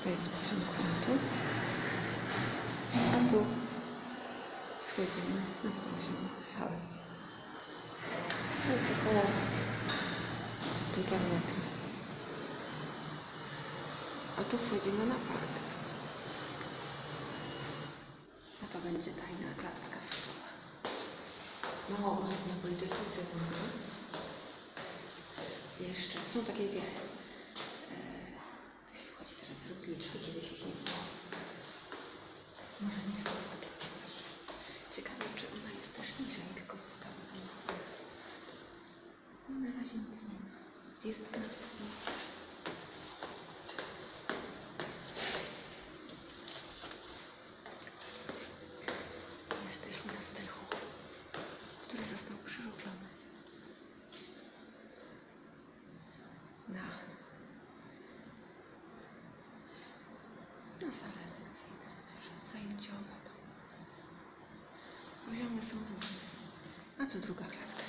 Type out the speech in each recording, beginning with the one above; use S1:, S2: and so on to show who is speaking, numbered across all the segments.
S1: To jest poziom gruntu, a tu schodzimy na poziom sal. To jest około 1,5 metra. A tu wchodzimy na parter. A to będzie tajna klatka schodowa. Mało osób na Politechnice go zna. Jeszcze są takie dwie. Tu się wchodzi teraz z rutliczki, kiedyś ich nie było. Może nie chcę, żeby to czegoś. Ciekawe, czy ona jest też niżej, tylko została zamówiona. Na razie nic nie ma. Jest na ostatnim piętrze. Jesteśmy na strychu, który został przerobiony na sale lekcyjne, zajęciowe. Poziomy są różne. A tu druga klatka.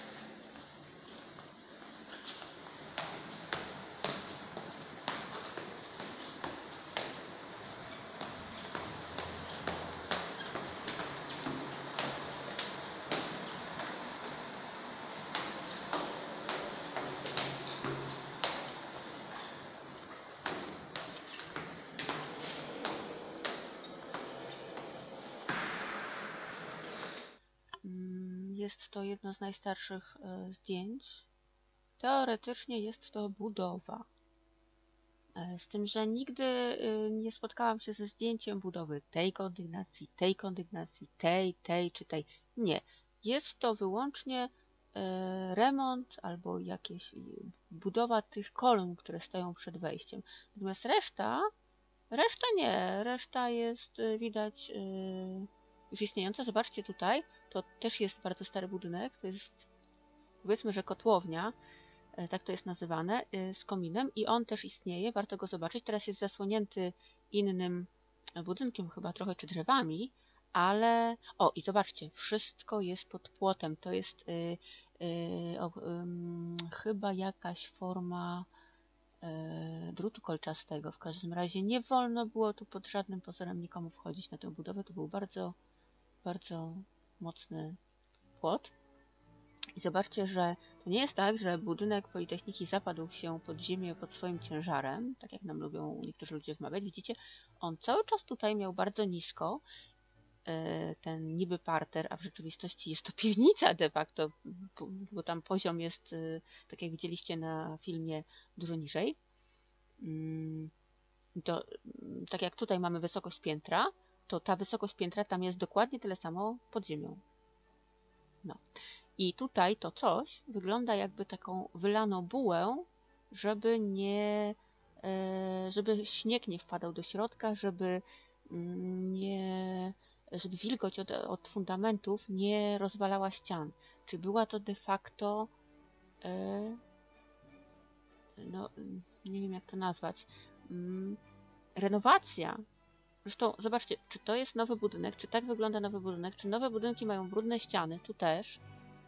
S2: Jest to jedno z najstarszych zdjęć. Teoretycznie jest to budowa. Z tym, że nigdy nie spotkałam się ze zdjęciem budowy tej kondygnacji, tej czy tej. Nie. Jest to wyłącznie remont albo jakieś budowa tych kolumn, które stoją przed wejściem. Natomiast reszta nie. Reszta jest widać już istniejąca. Zobaczcie tutaj, to też jest bardzo stary budynek. To jest, powiedzmy, że kotłownia. Tak to jest nazywane, z kominem i on też istnieje, warto go zobaczyć. Teraz jest zasłonięty innym budynkiem chyba trochę, czy drzewami, ale... O, i zobaczcie, wszystko jest pod płotem. To jest chyba jakaś forma drutu kolczastego. W każdym razie nie wolno było tu pod żadnym pozorem nikomu wchodzić na tę budowę. To był bardzo, bardzo mocny płot. I zobaczcie, że to nie jest tak, że budynek Politechniki zapadł się pod ziemię pod swoim ciężarem, tak jak nam lubią niektórzy ludzie wmawiać. Widzicie, on cały czas tutaj miał bardzo nisko ten niby parter, a w rzeczywistości jest to piwnica de facto, bo tam poziom jest, tak jak widzieliście na filmie, dużo niżej. To, tak jak tutaj mamy wysokość piętra, to ta wysokość piętra tam jest dokładnie tyle samo pod ziemią. No. I tutaj to coś wygląda jakby taką wylaną bułę, żeby żeby śnieg nie wpadał do środka, żeby wilgoć od fundamentów nie rozwalała ścian. Czy była to de facto, no nie wiem jak to nazwać, renowacja. Zresztą zobaczcie, czy to jest nowy budynek, czy tak wygląda nowy budynek, czy nowe budynki mają brudne ściany, tu też.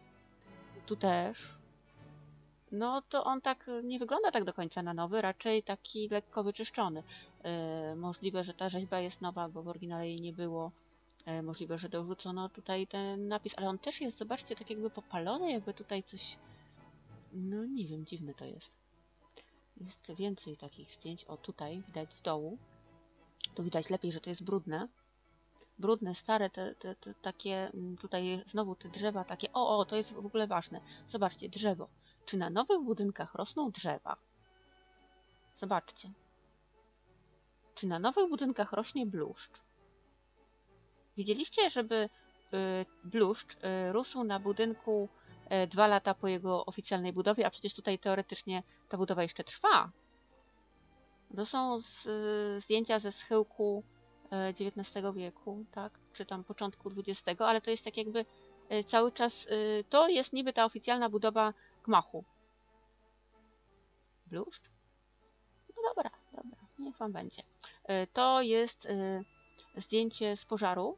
S2: No to on tak nie wygląda tak do końca na nowy, raczej taki lekko wyczyszczony. Możliwe, że ta rzeźba jest nowa, bo w oryginale jej nie było. Możliwe, że dorzucono tutaj ten napis, ale on też jest, zobaczcie, tak jakby popalony, jakby tutaj coś... No nie wiem, dziwne to jest. Jest więcej takich zdjęć. O, tutaj widać z dołu. Tu widać lepiej, że to jest brudne. Brudne, stare, te takie, tutaj znowu te drzewa takie, to jest w ogóle ważne. Zobaczcie, drzewo. Czy na nowych budynkach rosną drzewa? Zobaczcie. Czy na nowych budynkach rośnie bluszcz? Widzieliście, żeby bluszcz rósł na budynku 2 lata po jego oficjalnej budowie, a przecież tutaj teoretycznie ta budowa jeszcze trwa. To są zdjęcia ze schyłku XIX wieku, tak? Czy tam początku XX, ale to jest tak jakby cały czas, to jest niby ta oficjalna budowa gmachu. Bluszcz? No dobra, niech wam będzie. To jest zdjęcie z pożaru.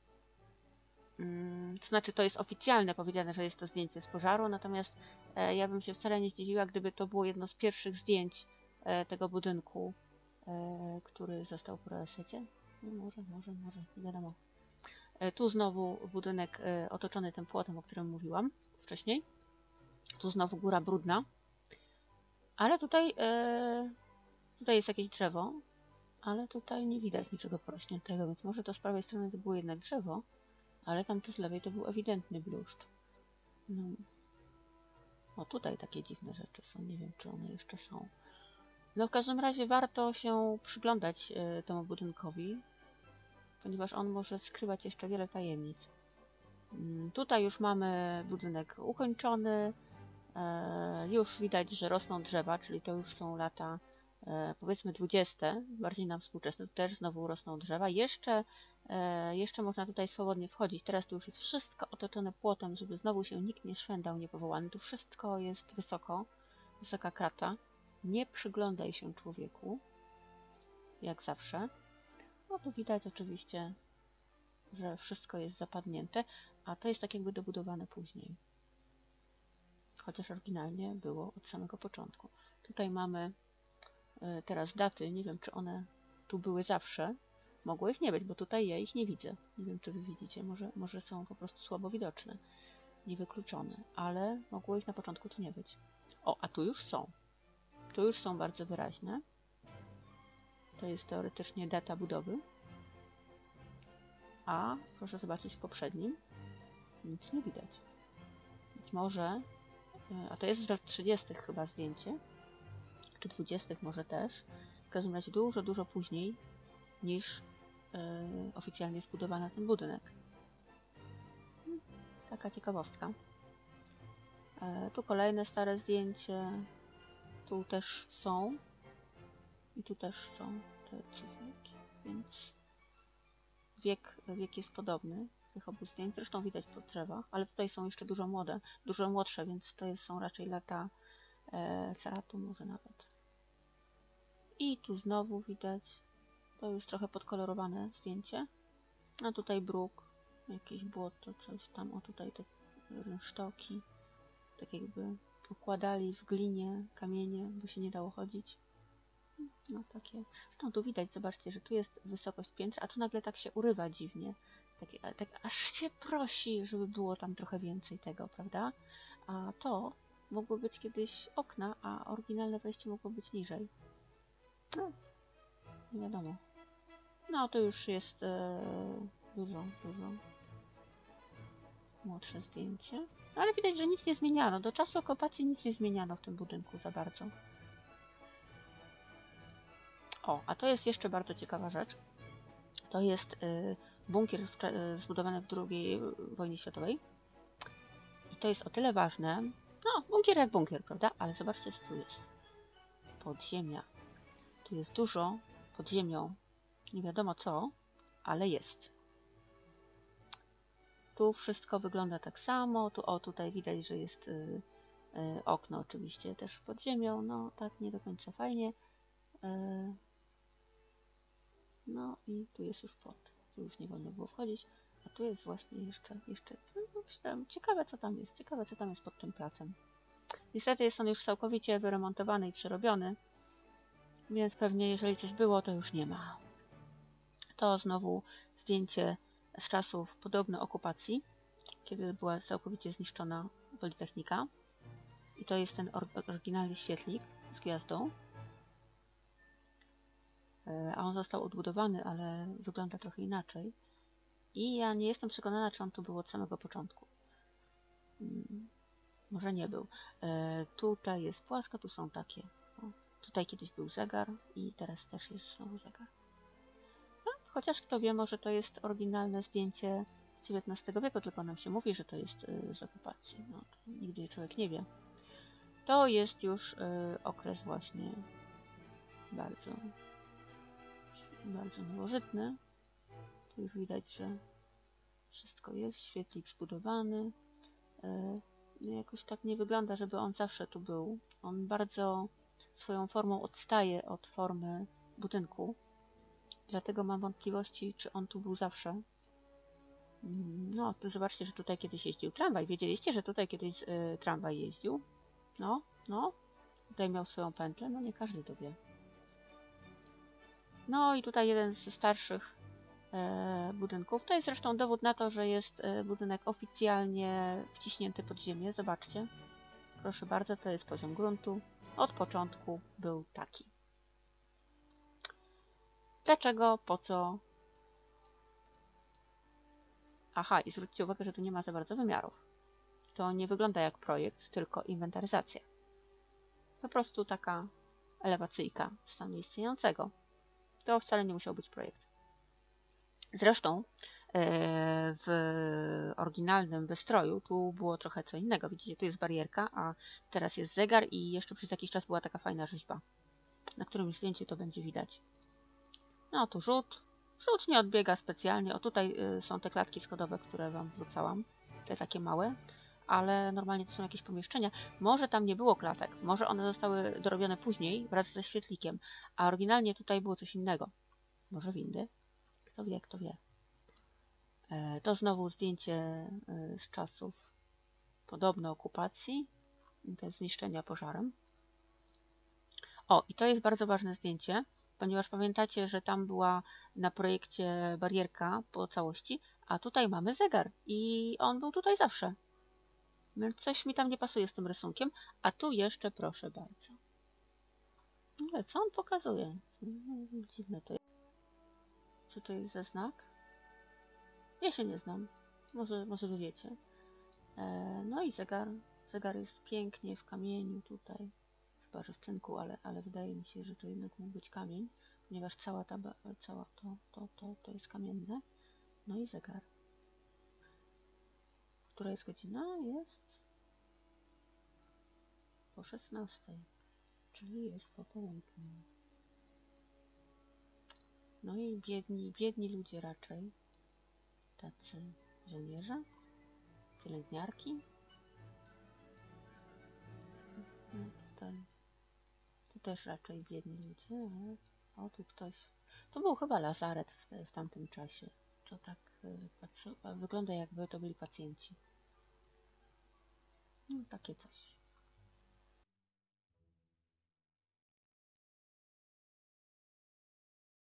S2: To znaczy, to jest oficjalne powiedziane, że jest to zdjęcie z pożaru, natomiast ja bym się wcale nie zdziwiła, gdyby to było jedno z pierwszych zdjęć tego budynku który został po resecie. No może, nie wiadomo. Tu znowu budynek otoczony tym płotem, o którym mówiłam wcześniej. Tu znowu góra brudna. Ale tutaj, tutaj jest jakieś drzewo, ale tutaj nie widać niczego porośniętego, więc może to z prawej strony to było jednak drzewo, ale tamto z lewej to był ewidentny bluszcz. No. O, tutaj takie dziwne rzeczy są, nie wiem, czy one jeszcze są. No w każdym razie warto się przyglądać temu budynkowi, ponieważ on może skrywać jeszcze wiele tajemnic. Tutaj już mamy budynek ukończony, już widać, że rosną drzewa, czyli to już są lata powiedzmy 20, bardziej nam współczesne, tu też znowu rosną drzewa. Jeszcze można tutaj swobodnie wchodzić. Teraz tu już jest wszystko otoczone płotem, żeby znowu się nikt nie szwendał niepowołany. Tu wszystko jest wysoko, wysoka krata. Nie przyglądaj się człowieku, jak zawsze. No tu widać oczywiście, że wszystko jest zapadnięte, a to jest tak jakby dobudowane później. Chociaż oryginalnie było od samego początku. Tutaj mamy teraz daty, nie wiem, czy one tu były zawsze. Mogło ich nie być, bo tutaj ja ich nie widzę. Nie wiem, czy wy widzicie, może są po prostu słabo widoczne, niewykluczone, ale mogło ich na początku tu nie być. O, a tu już są. Tu już są bardzo wyraźne. To jest teoretycznie data budowy. A proszę zobaczyć w poprzednim. Nic nie widać. Być może, a to jest z lat 30. chyba zdjęcie, czy 20. może też. W każdym razie dużo później niż oficjalnie zbudowano ten budynek. Taka ciekawostka. Tu kolejne stare zdjęcie. Tu też są. I tu też są te cyfrki, więc wiek jest podobny tych obu zdjęć. Zresztą widać po drzewach, ale tutaj są jeszcze dużo młodsze, więc to są raczej lata caratu może nawet. I tu znowu widać, to już trochę podkolorowane zdjęcie. A tutaj bruk, jakieś błoto, coś tam. O, tutaj te rynsztoki, tak jakby układali w glinie kamienie, bo się nie dało chodzić. No takie. Zresztą tu widać, zobaczcie, że tu jest wysokość piętra, a tu nagle tak się urywa dziwnie. Tak aż się prosi, żeby było tam trochę więcej tego, prawda? A to mogło być kiedyś okna, a oryginalne wejście mogło być niżej. No, nie wiadomo. No, to już jest dużo młodsze zdjęcie. No, ale widać, że nic nie zmieniano. Do czasu okupacji nic nie zmieniano w tym budynku za bardzo. O, a to jest jeszcze bardzo ciekawa rzecz. To jest bunkier zbudowany w II wojnie światowej. I to jest o tyle ważne. No, bunkier jak bunkier, prawda? Ale zobaczcie, co tu jest. Podziemia. Tu jest dużo pod ziemią. Nie wiadomo co, ale jest. Tu wszystko wygląda tak samo. Tutaj widać, że jest okno oczywiście też pod ziemią. No, tak nie do końca fajnie. No i tu jest już płot. Tu już nie wolno było wchodzić. A tu jest właśnie jeszcze ciekawe co tam jest. Ciekawe co tam jest pod tym placem. Niestety jest on już całkowicie wyremontowany i przerobiony. Więc pewnie jeżeli coś było, to już nie ma. To znowu zdjęcie z czasów podobno okupacji, kiedy była całkowicie zniszczona Politechnika. I to jest ten oryginalny świetlik z gwiazdą. A on został odbudowany, ale wygląda trochę inaczej. I ja nie jestem przekonana, czy on tu był od samego początku. Może nie był. Tutaj jest płaska, tu są takie. O, tutaj kiedyś był zegar i teraz też jest znowu zegar. No, chociaż kto wie, może to jest oryginalne zdjęcie z XIX wieku, tylko nam się mówi, że to jest z okupacji. No, to nigdy człowiek nie wie. To jest już okres właśnie bardzo nowożytny. Tu już widać, że wszystko jest, świetlik zbudowany. Jakoś tak nie wygląda, żeby on zawsze tu był. On bardzo swoją formą odstaje od formy budynku. Dlatego mam wątpliwości, czy on tu był zawsze. No, to zobaczcie, że tutaj kiedyś jeździł tramwaj. Wiedzieliście, że tutaj kiedyś tramwaj jeździł? No. Tutaj miał swoją pętlę. No nie każdy to wie. No i tutaj jeden ze starszych budynków. To jest zresztą dowód na to, że jest budynek oficjalnie wciśnięty pod ziemię. Zobaczcie. Proszę bardzo, to jest poziom gruntu. Od początku był taki. Dlaczego? Po co? Aha, i zwróćcie uwagę, że tu nie ma za bardzo wymiarów. To nie wygląda jak projekt, tylko inwentaryzacja. Po prostu taka elewacyjka stanu istniejącego. To wcale nie musiał być projekt. Zresztą w oryginalnym wystroju tu było trochę co innego. Widzicie, tu jest barierka, a teraz jest zegar i jeszcze przez jakiś czas była taka fajna rzeźba. Na którymś zdjęciu to będzie widać. No tu rzut. Rzut nie odbiega specjalnie. O tutaj są te klatki schodowe, które Wam wrzucałam. Te takie małe. Ale normalnie to są jakieś pomieszczenia. Może tam nie było klatek. Może one zostały dorobione później wraz ze świetlikiem. A oryginalnie tutaj było coś innego. Może windy? Kto wie, kto wie. To znowu zdjęcie z czasów podobno okupacji. Te zniszczenia pożarem. O, i to jest bardzo ważne zdjęcie, ponieważ pamiętacie, że tam była na projekcie barierka po całości, a tutaj mamy zegar i on był tutaj zawsze. Więc coś mi tam nie pasuje z tym rysunkiem, a tu jeszcze proszę bardzo. Ale co on pokazuje? Dziwne to jest. Co to jest za znak? Ja się nie znam. Może wy wiecie. No i zegar. Zegar jest pięknie w kamieniu tutaj. Chyba, że w cynku, ale wydaje mi się, że to jednak mógł być kamień, ponieważ cała to jest kamienne. No i zegar. Która jest godzina? Jest po 16, czyli jest po południu. No i biedni ludzie raczej. Tacy żołnierze, pielęgniarki. No tutaj. Tu też raczej biedni ludzie, ale o tu ktoś. To był chyba lazaret w tamtym czasie. To tak wygląda jakby to byli pacjenci. No takie coś.